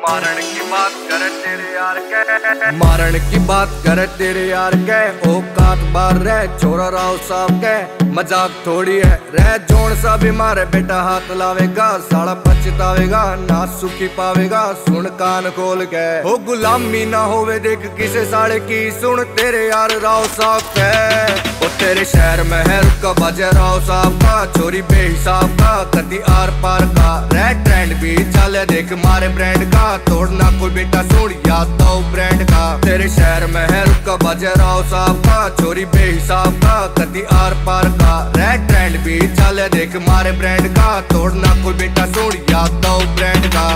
मारण की बात करे तेरे यार के, मारण की बात करे तेरे यार के। औकात बार रहे छोरा राव साहब के, मजाक थोड़ी है रह जोन सा भी मारे बेटा हाथ लावेगा, साला पछतावेगा ना सुखी पावेगा। सुन कान खोल के हो गुलामी ना होवे देख किसे साले की, सुन तेरे यार राव साहब के। ओ तेरे शहर में है रुका बजे राव साहब का, चोरी बेहिसाब का कदी आर पार का। रेड ट्रेंड भी चले देख मारे ब्रांड का, तोड़ना कोई बेटा सुन याद दो ब्रांड का। तेरे शहर में है रुका बजे राव साहब का, चोरी बेहिसाब का कदी आर पार का। रेड ट्रेंड भी चले देख मारे ब्रांड का, तोड़ना कोई बेटा सुन याद दो ब्रांड का।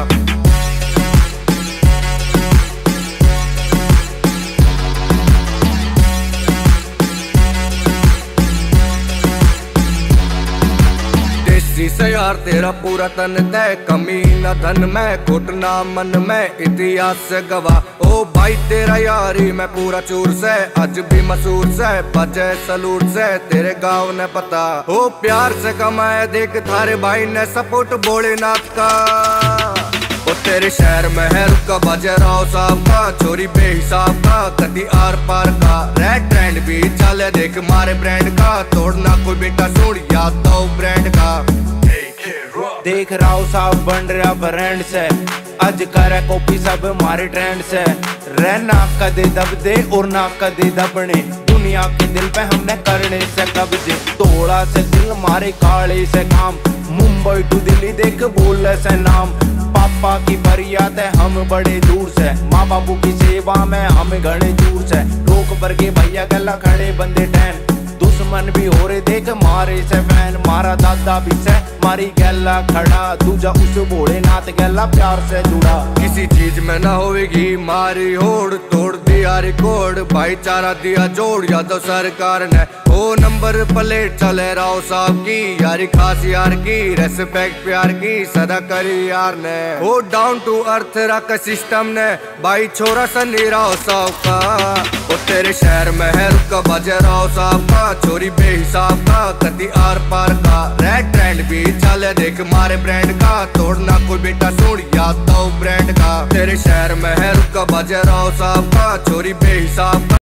से यार तेरा पूरा तन तय, कमी न धन में घुटना मन में इतिहास से गवाह। ओ भाई तेरा यारी मैं पूरा चूर से, आज भी मशहूर से बजे सलूट से तेरे गाँव ने पता। ओ प्यार से कमाए देख थारे भाई ने सपोर्ट भोलेनाथ का। ओ तेरे शहर में है रुका बजे राव साहब का, चोरी बेहिसाब का कदी आर पार का। रेड ट्रेंड भी चले देख मारे ब्रांड का, तोड़ना कोई बेटा सुन याद दो ब्रांड का। देख राव साहब बन रहा ब्रांड से, आज करे कॉपी सब मारे ट्रेंड से। रहना कदे दब दे और ना कदे दबने, दुनिया के दिल पे हमने करने से कब्जे। तोड़ा से दिल मारे काले से काम, मुंबई टू दिल्ली देख बोले से नाम। पापा की फरियाद है हम बड़े दूर से, माँ बापू की सेवा में हम घने दूर से। रोक बरगे भैया गला खड़े बंदे टैन, दुश्मन भी हो रहे देख मारे से फैन। मारा दादा भी से मारी गैला खड़ा, दूजा उस भोलेनाथ गैला प्यार से जुड़ा। किसी चीज में ना होगी मारी होड़, तोड़ दिया रिकॉर्ड भाईचारा दिया जोड़। यादव सरकार ने ओ नंबर प्लेट चले राव साहब की, यारी खास यार की रेस्पेक्ट प्यार की सदा करी यार ने। ओ डाउन टू अर्थ रखा सिस्टम ने भाई छोरा सनी राव साहब का। ओ तेरे शहर में है रुका बजे राव साहब का, चोरी बेहिसाब का कदी आर पार का। रेड ट्रेंड भी चले देख मारे ब्रांड का, तोड़ना कोई बेटा सुन याद दो ब्रांड का। तेरे शहर में है रुका बजे राव साहब का, चोरी बेहिसाब का